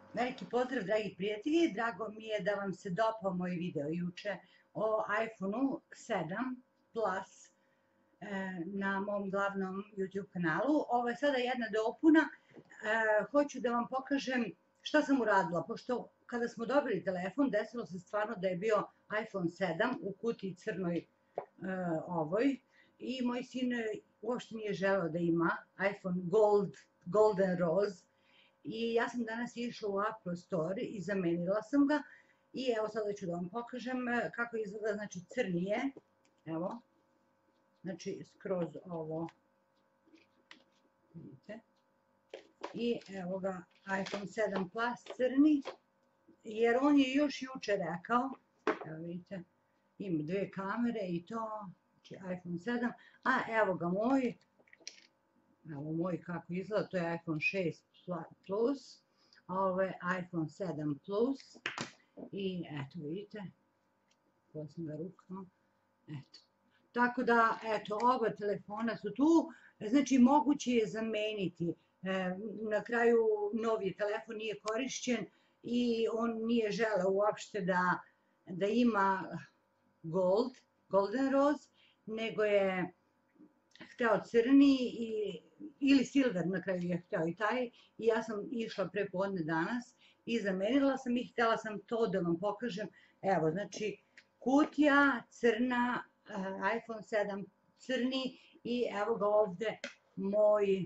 Veliki pozdrav, dragi prijatelji. Drago mi je da vam se dopao moj video juče o iPhone-u 7 Plus na mom glavnom YouTube kanalu. Ovo je sada jedna dopuna. Hoću da vam pokažem šta sam uradila, pošto kada smo dobili telefon, desilo se stvarno da je bio iPhone 7 u kutiji crnoj ovoj i moj sin uopšte nije želeo da ima iPhone Golden Rose. I ja sam danas išla u Apple Store i zamenila sam ga i evo sada ću da vam pokažem kako izgleda, znači crni je, evo, znači skroz ovo, vidite, i evo ga iPhone 7 Plus crni, jer on je još juče rekao, evo vidite, ima dve kamere i to, znači iPhone 7, a evo ga moj, evo moj kako izgleda, to je iPhone 6 Plus, a ovo je iPhone 7 Plus i eto vidite, ovo sam ga rukama, eto. Tako da, eto, oba telefona su tu, znači moguće je zameniti. Na kraju novi telefon nije korišćen i on nije želeo uopšte da ima Golden Rose, nego je hteo crni ili silver, na kraju je hteo i taj, i ja sam išla prepodne danas i zamenila sam i htela sam to da vam pokažem. Evo, znači, kutija crna, iPhone 7 crni i evo ga ovde moj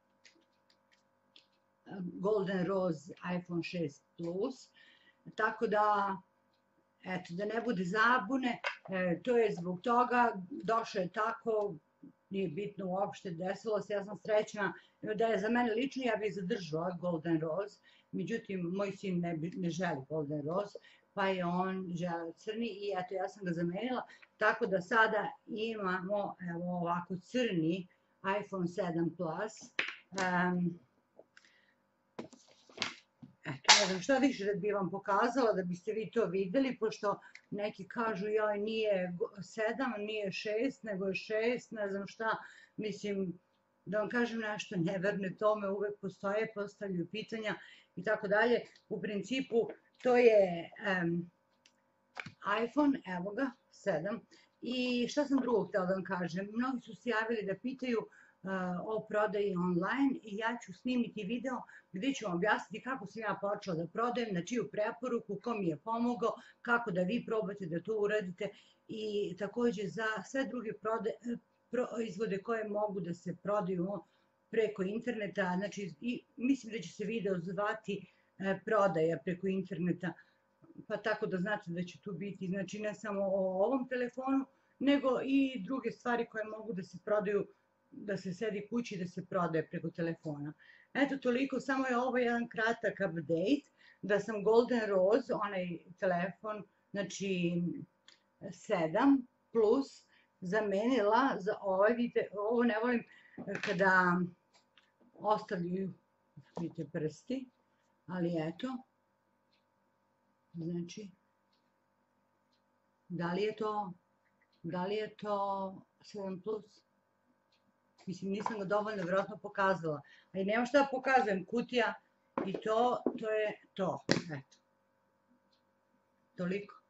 Golden Rose iPhone 6 Plus. Tako da, eto, da ne bude zabune, to je zbog toga, došao je tako, nije bitno uopšte, desilo se, ja sam srećna da je za mene lično, ja bih zadržala Golden Rose, međutim, moj sin ne želi Golden Rose, pa je on želeo crni i eto, ja sam ga zamenila, tako da sada imamo, evo ovako, crni iPhone 7 Plus. Eto, ne znam šta više da bi vam pokazala, da biste vi to videli, pošto neki kažu joj nije 7, nije 6, nego je 6, ne znam šta, mislim, da vam kažem nešto, ne verne tome, uvek postoje, postavljaju pitanja i tako dalje. U principu, to je iPhone, evo ga, 7. I šta sam drugo htjela da vam kažem, mnogi su se javili da pitaju o prodaji online i ja ću snimiti video gdje ću vam objasniti kako sam ja počela da prodajem, na čiju preporuku, ko mi je pomogao, kako da vi probate da to uradite i također za sve druge proizvode koje mogu da se prodaju preko interneta, znači mislim da će se video zvati prodaja preko interneta, pa tako da znate da će tu biti, znači ne samo o ovom telefonu, nego i druge stvari koje mogu da se prodaju, da se sedi kući i da se prodaje preko telefona. Eto toliko, samo je ovo jedan kratak update, da sam Golden Rose, onaj telefon, znači 7 Plus, zamenila za ovaj, vidite, ovo ne volim kada ostavljaju, vidite, prsti, ali eto, znači, da li je to 7 Plus? Mislim, nisam ga dovoljno vjerojatno pokazala, ali nema šta da pokazujem, kutija i to je to, eto, toliko.